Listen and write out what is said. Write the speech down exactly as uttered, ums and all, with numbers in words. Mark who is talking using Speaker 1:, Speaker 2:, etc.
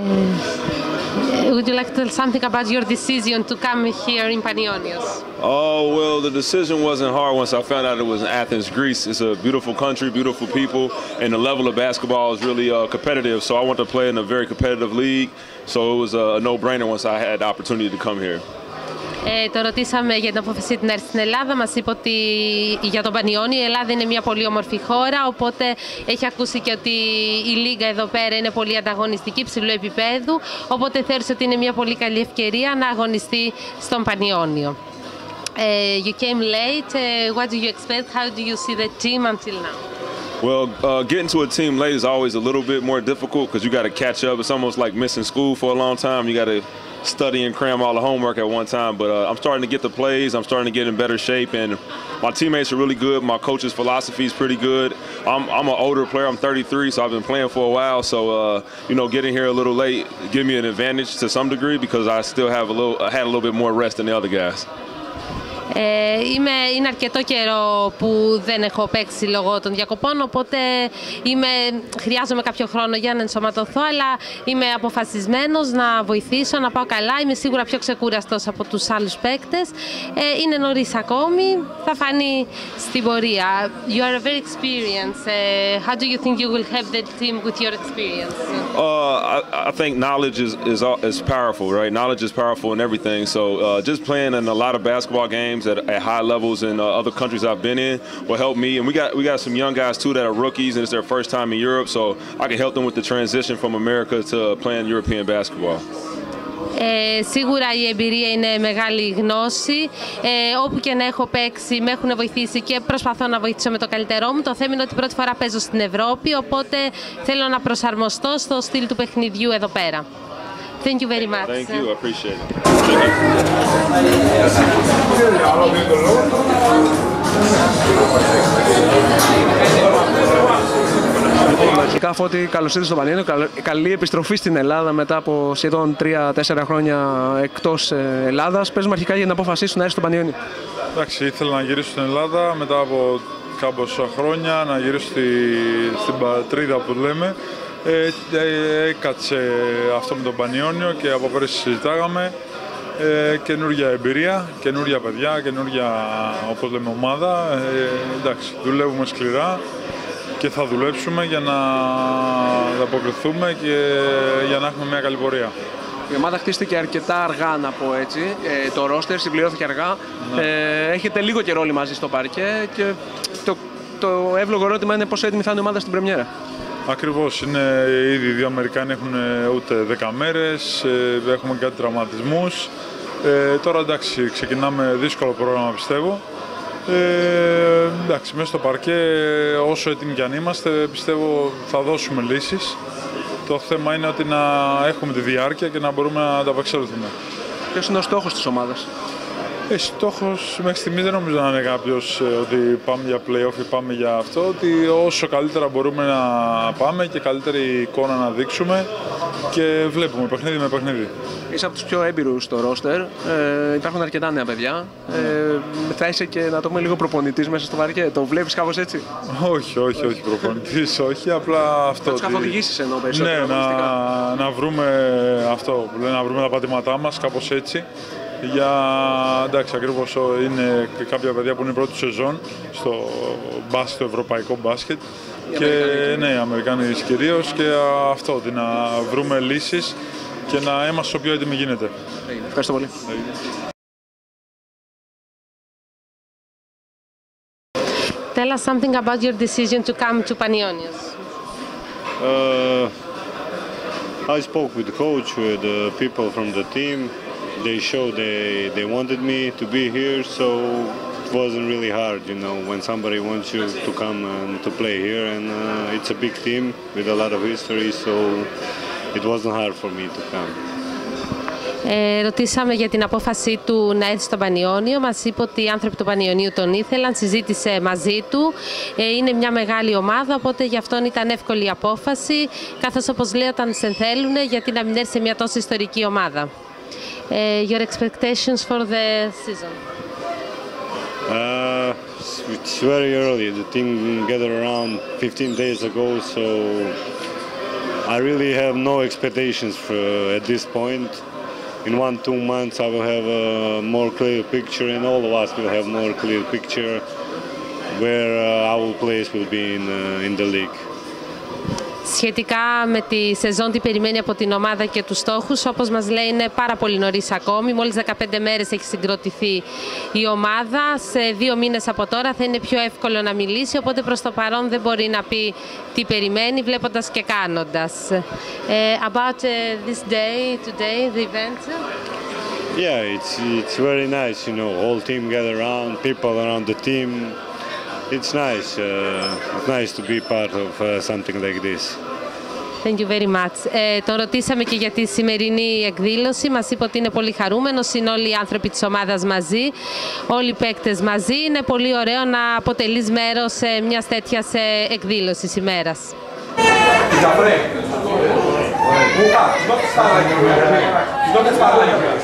Speaker 1: Would you like to tell something about your decision to come here in Panionios?
Speaker 2: Oh, well, the decision wasn't hard once I found out it was in Athens, Greece. It's a beautiful country, beautiful people, and the level of basketball is really uh, competitive. So I want to play in a very competitive league. So it was a no-brainer once I had the opportunity to come here.
Speaker 1: Ε, το ρωτήσαμε για την απόφαση του να έρθει στην Ελλάδα. Μας είπε ότι για τον Πανιόνιο η Ελλάδα είναι μια πολύ όμορφη χώρα, οπότε έχει ακούσει και ότι η λίγα εδώ πέρα είναι πολύ ανταγωνιστική, ψηλού επίπεδου, οπότε θεώρησε ότι είναι μια πολύ καλή ευκαιρία να αγωνιστεί στον Πανιόνιο. Uh, you came late. Uh, what do you expect? How do you see the team until now?
Speaker 2: Well, uh, getting to a team late is always a little bit more difficult because you got to catch up. It's almost like missing school for a long time. You got to study and cram all the homework at one time. But uh, I'm starting to get the plays. I'm starting to get in better shape, and my teammates are really good. My coach's philosophy is pretty good. I'm, I'm an older player. I'm thirty-three, so I've been playing for a while. So uh, you know, getting here a little late give me an advantage to some degree because I still have a little, I had a little bit more rest than the other guys.
Speaker 1: Ε, είμαι, είναι αρκετό καιρό που δεν έχω παίξει λόγω των διακοπών, οπότε είμαι, χρειάζομαι κάποιο χρόνο για να ενσωματωθώ, αλλά είμαι αποφασισμένος να βοηθήσω, να πάω καλά. Είμαι σίγουρα πιο ξεκούραστος από τους άλλους παίκτες. Ε, είναι νωρίς ακόμη, θα φανεί στην πορεία. You are very experienced. Uh, how do you think you will help the team with your experience?
Speaker 2: Uh, I, I think knowledge is, is is powerful, right? Knowledge is powerful in everything. So uh, just playing in a lot of basketball games At, at high levels in uh, other countries I've been in will help me, and we got we got some young guys too that are rookies and it's their first time in Europe, so I can help them with the transition from America to playing European basketball.
Speaker 1: Ε, σίγουρα η εμπειρία είναι μεγάλη γνώση. Ε, όπου και να έχω παίξει με έχουν βοηθήσει και προσπαθώ να βοηθήσω με το καλύτερό μου. Το θέμα είναι ότι πρώτη φορά παίζω στην Ευρώπη, οπότε θέλω να προσαρμοστώ στο στυλ του παιχνιδιού εδώ πέρα. Thank you very much.
Speaker 2: Thank you, I appreciate it.
Speaker 3: Αρχικά, Φώτη, καλώς ήρθες στο Πανιόνιο. Καλή επιστροφή στην Ελλάδα μετά από σχεδόν τρία τέσσερα χρόνια εκτός Ελλάδας. Πες μου αρχικά για την απόφασή σου να έρθεις στο Πανιόνιο.
Speaker 4: Εντάξει, ήθελα να γυρίσω στην Ελλάδα μετά από κάμποσα χρόνια, να γυρίσω στη, στην πατρίδα που λέμε. Ε, ε, έκατσε αυτό με τον Πανιόνιο και από πέρυσι συζητάγαμε. Ε, καινούργια εμπειρία, καινούργια παιδιά, καινούργια, όπως λέμε, ομάδα. Ε, εντάξει, δουλεύουμε σκληρά και θα δουλέψουμε για να ανταποκριθούμε και για να έχουμε μια καλή πορεία.
Speaker 3: Η ομάδα χτίστηκε αρκετά αργά, να πω έτσι. Ε, το ρόστερ συμπληρώθηκε αργά. Ναι. Ε, έχετε λίγο καιρό όλοι μαζί στο παρκέ και το, το εύλογο ερώτημα είναι πόσο έτοιμη θα είναι η ομάδα στην πρεμιέρα.
Speaker 4: Ακριβώς, είναι ήδη οι δύο Αμερικάνοι έχουν ούτε δέκα μέρες, έχουμε κάτι τραυματισμούς. Ε, τώρα εντάξει, ξεκινάμε δύσκολο πρόγραμμα, πιστεύω. Ε, εντάξει, μέσα στο παρκέ, όσο έτοιμοι κι αν είμαστε, πιστεύω θα δώσουμε λύσεις. Το θέμα είναι ότι να έχουμε τη διάρκεια και να μπορούμε να ανταπεξέλθουμε.
Speaker 3: Ποιος είναι ο στόχος της ομάδας?
Speaker 4: Ε, στόχος μέχρι στιγμής δεν νομίζω να είναι κάποιος ε, ότι πάμε για play-off ή πάμε για αυτό, ότι όσο καλύτερα μπορούμε να πάμε και καλύτερη εικόνα να δείξουμε και βλέπουμε παιχνίδι με παιχνίδι.
Speaker 3: Είσαι από τους πιο έμπειρους στο ρόστερ, ε, υπάρχουν αρκετά νέα παιδιά. Ε, θα είσαι και, να το πούμε, λίγο προπονητής μέσα στο παρκέ, το βλέπεις κάπως έτσι?
Speaker 4: Όχι, όχι, όχι προπονητής, όχι, απλά αυτό.
Speaker 3: Θα τους καθοδηγήσεις εννοώ περισσότερο?
Speaker 4: Ναι, να, να βρούμε αυτό, να βρούμε τα πατήματά μας, κάπως έτσι. Για, εντάξει, ακριβώς είναι και κάποια παιδιά που είναι πρώτη σεζόν στο μπάσκετ, το ευρωπαϊκό μπάσκετ. Οι και ναι, οι Αμερικάνοι κυρίως, και αυτό, ότι να βρούμε λύσεις και να είμαστε όσο πιο έτοιμοι γίνεται.
Speaker 3: Ευχαριστώ πολύ.
Speaker 1: Tell us something about your decision to come to Panionios.
Speaker 5: Uh, I spoke with the coach, with the people from the team. They showed they, they wanted me to be here, so it wasn't really hard, you know, when somebody wants you to come and to play here. And uh, it's a big team with a lot of history, so it wasn't hard for me to come.
Speaker 1: Ε, ρωτήσαμε για την απόφαση του να έρθει στο Πανιόνιο. Μας είπε ότι οι άνθρωποι του Πανιονίου τον ήθελαν, συζήτησε μαζί του. Ε, είναι μια μεγάλη ομάδα, οπότε γι' αυτόν ήταν εύκολη η απόφαση. Καθώς, όπως λέει, όταν σε θέλουν, γιατί να μην έρθει σε μια τόσο ιστορική ομάδα. Uh, your expectations for the season?
Speaker 5: Uh, it's very early. The team gathered around fifteen days ago, so I really have no expectations for, uh, at this point. In one, two months I will have a more clear picture, and all of us will have more clear picture where uh, our place will be in, uh, in the league.
Speaker 1: Σχετικά με τη σεζόν, τι περιμένει από την ομάδα και τους στόχους, όπως μας λέει, είναι πάρα πολύ νωρίς ακόμη. Μόλις δεκαπέντε μέρες έχει συγκροτηθεί η ομάδα. Σε δύο μήνες από τώρα θα είναι πιο εύκολο να μιλήσει, οπότε προς το παρόν δεν μπορεί να πει τι περιμένει, βλέποντας και κάνοντας. Uh, about uh, this day, today, the event?
Speaker 5: Yeah, it's, it's very nice, you know, whole team gather around, people around the team. It's nice. Uh, it's nice to be part of uh, something like this.
Speaker 1: Thank you very much. Ε, τον ρωτήσαμε και για τη σημερινή εκδήλωση. Μας είπε ότι είναι πολύ χαρούμενος. Είναι όλοι οι άνθρωποι της ομάδας μαζί, όλοι οι παίκτες μαζί. Είναι πολύ ωραίο να αποτελείς μέρος μιας τέτοιας εκδήλωσης ημέρας.
Speaker 6: Não